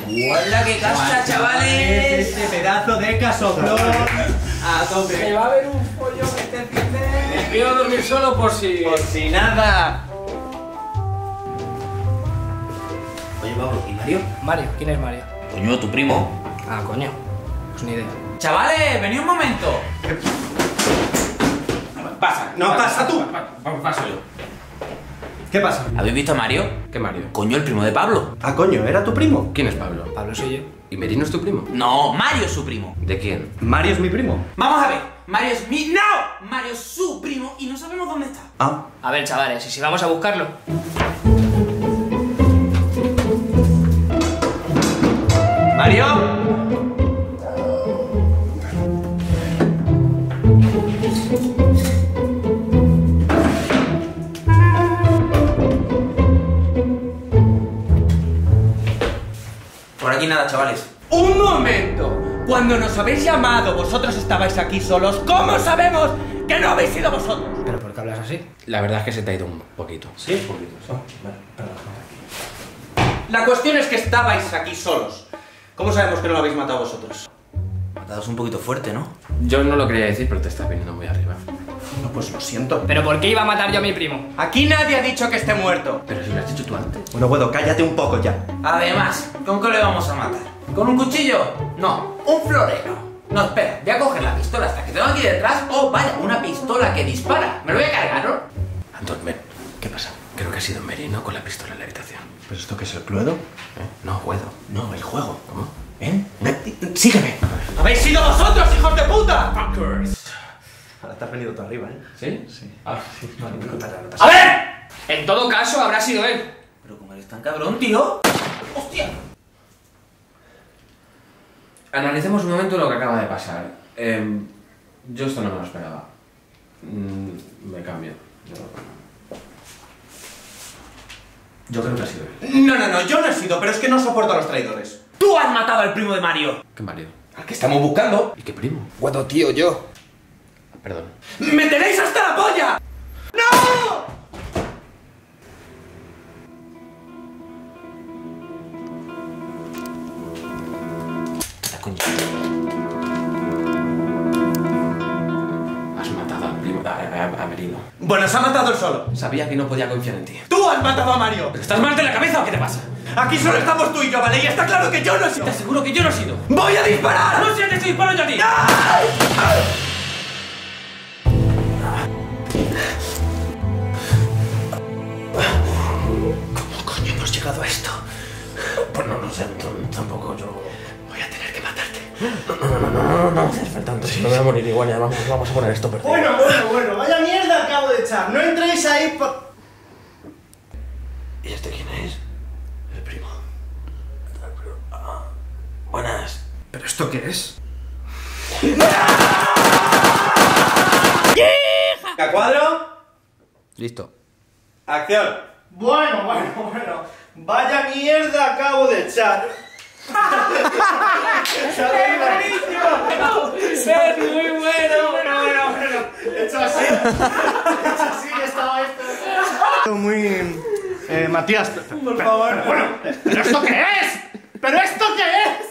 ¡Hola, qué casa, chavales! Este pedazo de casoplón. A tope. Me va a haber un follón este fin de... Me pido dormir solo por si... Por si nada. Oye, Pablo, ¿y Mario? Mario, ¿quién es Mario? Coño, tu primo. Ah, coño. Pues ni idea. Chavales, venid un momento. Pasa. No, pasa tú. Paso yo. ¿Qué pasa? ¿Habéis visto a Mario? ¿Qué Mario? Coño, el primo de Pablo. Ah, coño, ¿era tu primo? ¿Quién es Pablo? Pablo soy yo. ¿Y Merino es tu primo? No, Mario es su primo. ¿De quién? Mario es mi primo. Vamos a ver, Mario es mi... ¡No! Mario es su primo y no sabemos dónde está. Ah. A ver, chavales, ¿y si vamos a buscarlo? ¿Mario? Por aquí nada, chavales. ¡Un momento! Cuando nos habéis llamado, vosotros estabais aquí solos. ¿Cómo sabemos que no habéis sido vosotros? ¿Pero por qué hablas así? La verdad es que se te ha ido un poquito. Sí, un poquito. La cuestión es que estabais aquí solos. ¿Cómo sabemos que no lo habéis matado vosotros? Matados un poquito fuerte, ¿no? Yo no lo quería decir, pero te estás viniendo muy arriba. No, pues lo siento. ¿Pero por qué iba a matar yo a mi primo? Aquí nadie ha dicho que esté muerto. Pero si lo has dicho tú antes. Bueno, Guedo, cállate un poco ya. Además, ¿con qué le vamos a matar? ¿Con un cuchillo? No, un florero. No, espera, voy a coger la pistola hasta que tengo aquí detrás. Oh, vaya, una pistola que dispara. Me lo voy a cargar, ¿no? Antón, ven. ¿Qué pasa? Creo que ha sido Merino con la pistola en la habitación. ¿Pero esto qué es, el Cluedo? No, Guedo. No, el juego. ¿Cómo? ¿Eh? Sígueme. ¡Habéis sido vosotros, hijos de puta! Fuckers. Ahora te has venido tú arriba, ¿eh? ¿Sí? Sí. Ah, sí. No pasa. ¡A ver! En todo caso, habrá sido él. Pero como eres tan cabrón, tío. ¡Hostia! Analicemos un momento lo que acaba de pasar. Yo esto no me lo esperaba. Me cambio. Yo creo que ha sido él. No, yo no he sido, pero es que no soporto a los traidores. ¡Tú has matado al primo de Mario! ¿Qué marido? ¿Al que estamos buscando? ¿Y qué primo? Guado, tío, yo. Perdón. ¡Me tenéis hasta la polla! ¡No! La coña. Has matado al primo, a Merino. Bueno, se ha matado él solo. Sabía que no podía confiar en ti. ¡Tú has matado a Mario! ¿Estás mal de la cabeza o qué te pasa? Aquí solo estamos tú y yo, ¿vale? Y está claro que yo no he sido. Te aseguro que yo no he sido. ¡Voy a disparar! ¡No sé que estoy disparando yo a ti! ¿Cómo coño hemos llegado a esto? Pues no sé, tampoco yo... Voy a tener que matarte. No hace falta, si no me voy a morir igual, ya vamos a poner esto perdido. Bueno, vaya mierda acabo de echar. No entréis ahí por... ¿Y este quién es? El primo. Buenas. ¿Pero esto qué es? ¿A cuadro? Listo. ¡Acción! Bueno. Vaya mierda acabo de echar. ¡Es muy bueno! Hecho así estaba esto. Muy... Matías, por favor. ¿Pero esto qué es? ¿Pero esto qué es?